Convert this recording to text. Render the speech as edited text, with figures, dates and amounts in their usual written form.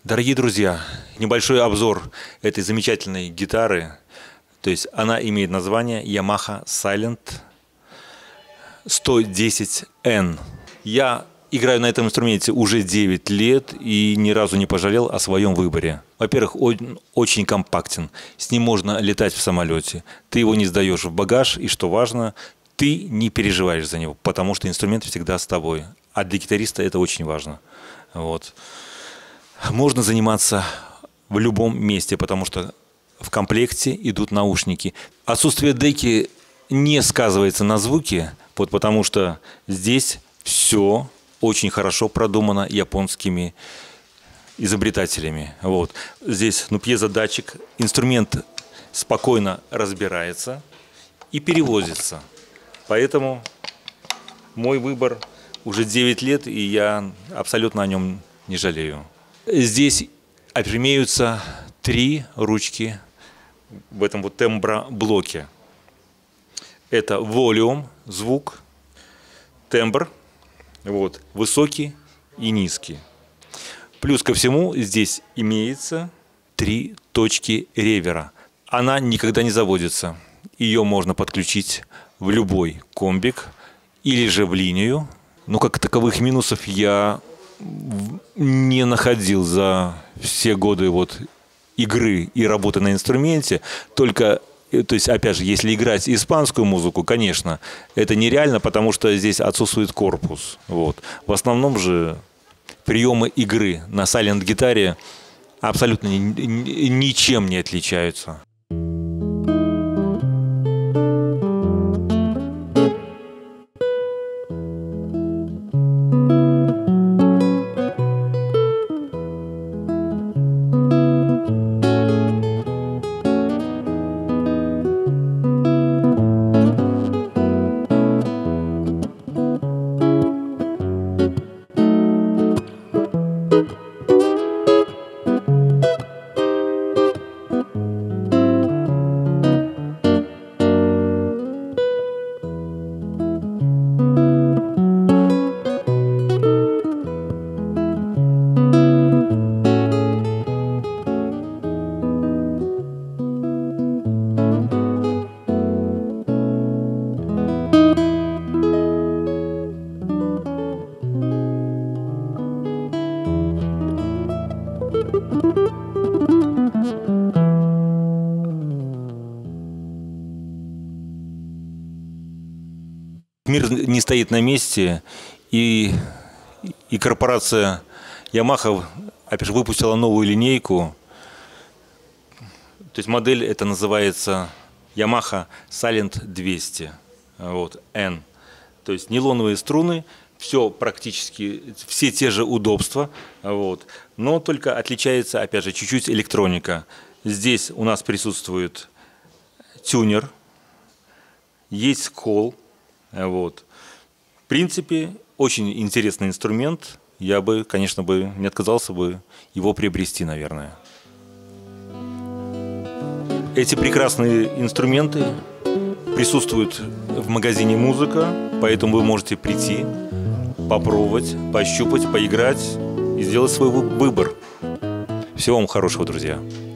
Дорогие друзья, небольшой обзор этой замечательной гитары. То есть она имеет название Yamaha Silent 110N. Я играю на этом инструменте уже 9 лет и ни разу не пожалел о своем выборе. Во-первых, он очень компактен. С ним можно летать в самолете. Ты его не сдаешь в багаж, и что важно, ты не переживаешь за него, потому что инструмент всегда с тобой. А для гитариста это очень важно. Вот. Можно заниматься в любом месте, потому что в комплекте идут наушники. Отсутствие деки не сказывается на звуке, вот потому что здесь все очень хорошо продумано японскими изобретателями. Вот. Здесь пьезодатчик, инструмент спокойно разбирается и перевозится. Поэтому мой выбор уже 9 лет, и я абсолютно о нем не жалею. Здесь имеются 3 ручки в этом вот темброблоке. Это волюм, звук, тембр, вот, высокий и низкий. Плюс ко всему здесь имеется 3 точки ревера. Она никогда не заводится. Ее можно подключить в любой комбик или же в линию. Но как таковых минусов я не находил за все годы вот игры и работы на инструменте. Только, то есть, опять же, если играть испанскую музыку, конечно, это нереально, потому что здесь отсутствует корпус. Вот. В основном же приемы игры на сайлент-гитаре абсолютно ничем не отличаются. Мир не стоит на месте, и корпорация Yamaha, опять же, выпустила новую линейку. То есть модель это называется Yamaha Silent 200, вот, N. То есть нейлоновые струны, все практически, все те же удобства, вот, но только отличается, опять же, чуть-чуть электроника. Здесь у нас присутствует тюнер, есть скол. Вот. В принципе, очень интересный инструмент. Я бы, конечно, не отказался бы его приобрести, наверное. Эти прекрасные инструменты присутствуют в магазине «Музыка», поэтому вы можете прийти, попробовать, пощупать, поиграть и сделать свой выбор. Всего вам хорошего, друзья!